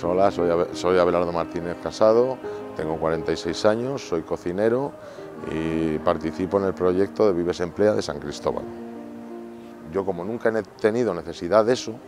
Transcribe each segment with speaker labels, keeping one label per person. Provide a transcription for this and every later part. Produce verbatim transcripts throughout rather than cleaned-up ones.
Speaker 1: Hola, soy, Abe- soy Abelardo Martínez Casado, tengo cuarenta y seis años, soy cocinero y participo en el proyecto de Vives Emplea de San Cristóbal. Yo, como nunca he tenido necesidad de eso,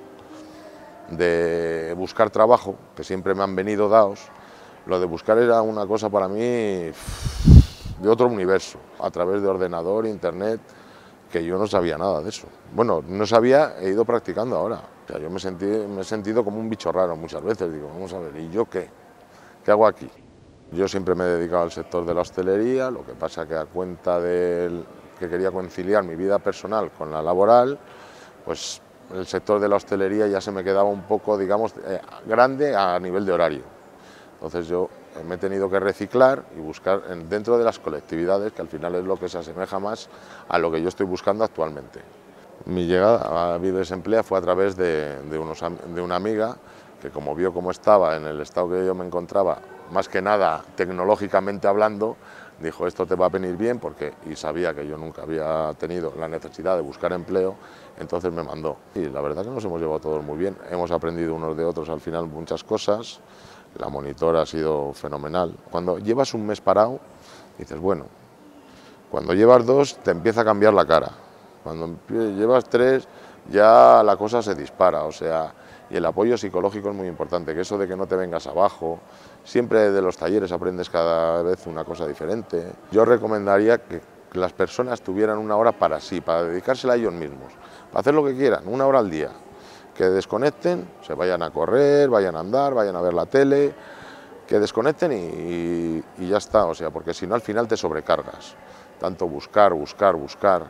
Speaker 1: de buscar trabajo, que siempre me han venido dados, lo de buscar era una cosa para mí de otro universo, a través de ordenador, internet, que yo no sabía nada de eso. Bueno, no sabía, he ido practicando ahora. O sea, yo me, sentí, me he sentido como un bicho raro muchas veces, digo, vamos a ver, ¿y yo qué? ¿Qué hago aquí? Yo siempre me he dedicado al sector de la hostelería, lo que pasa que a cuenta de que quería conciliar mi vida personal con la laboral, pues el sector de la hostelería ya se me quedaba un poco, digamos, eh, grande a nivel de horario. Entonces yo me he tenido que reciclar y buscar en, dentro de las colectividades, que al final es lo que se asemeja más a lo que yo estoy buscando actualmente. Mi llegada a Vives Emplea fue a través de, de, unos, de una amiga que, como vio cómo estaba, en el estado que yo me encontraba, más que nada tecnológicamente hablando, dijo, esto te va a venir bien, porque, y sabía que yo nunca había tenido la necesidad de buscar empleo, entonces me mandó. Y la verdad que nos hemos llevado todos muy bien, hemos aprendido unos de otros al final muchas cosas, la monitora ha sido fenomenal. Cuando llevas un mes parado, dices, bueno, cuando llevas dos te empieza a cambiar la cara, cuando llevas tres ya la cosa se dispara, o sea, y el apoyo psicológico es muy importante, que eso de que no te vengas abajo, siempre de los talleres aprendes cada vez una cosa diferente. Yo recomendaría que las personas tuvieran una hora para sí, para dedicársela a ellos mismos, para hacer lo que quieran, una hora al día, que desconecten, se vayan a correr, vayan a andar, vayan a ver la tele, que desconecten y, y, y ya está, o sea, porque si no al final te sobrecargas, tanto buscar, buscar, buscar,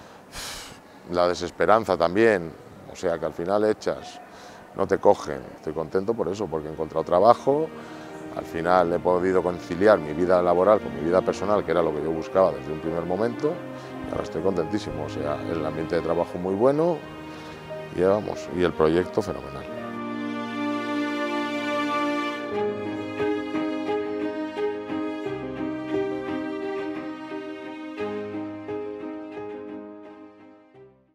Speaker 1: la desesperanza también, o sea, que al final echas, no te cogen. Estoy contento por eso, porque he encontrado trabajo, al final he podido conciliar mi vida laboral con mi vida personal, que era lo que yo buscaba desde un primer momento, y ahora estoy contentísimo, o sea, el ambiente de trabajo muy bueno y, vamos, y el proyecto fenomenal.